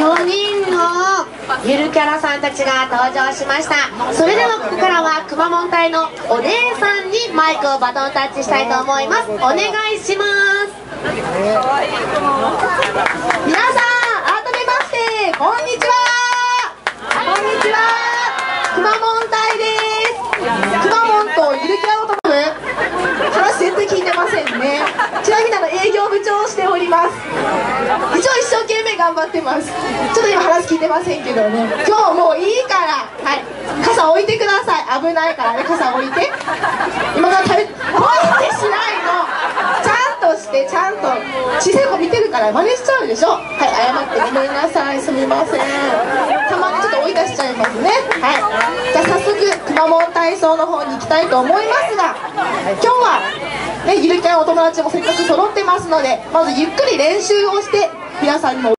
4人のゆるキャラさんたちが登場しました。それではここからはくまモン隊のお姉さんにマイクをバトンタッチしたいと思います。お願いします。皆さん改めましてこんにちは。こんにちは、くまモン隊です。くまモンとゆるキャラのトム話全然聞いてませんね。ちなみに営業部長をしております。一応一生懸命頑張ってます。ちょっと今話聞いてませんけどね。今日もういいから、はい、傘置いてください。危ないからね、傘置いて。今から置いてしないの。ちゃんとして、ちゃんと小さい子見てるから真似しちゃうでしょ。はい、謝ってごめんなさい、すみません。たまにちょっと追い出しちゃいますね。はい、じゃあ早速くまモン体操の方に行きたいと思いますが、今日はね、ゆるキャラお友達もせっかく揃ってますので、まずゆっくり練習をして皆さんにも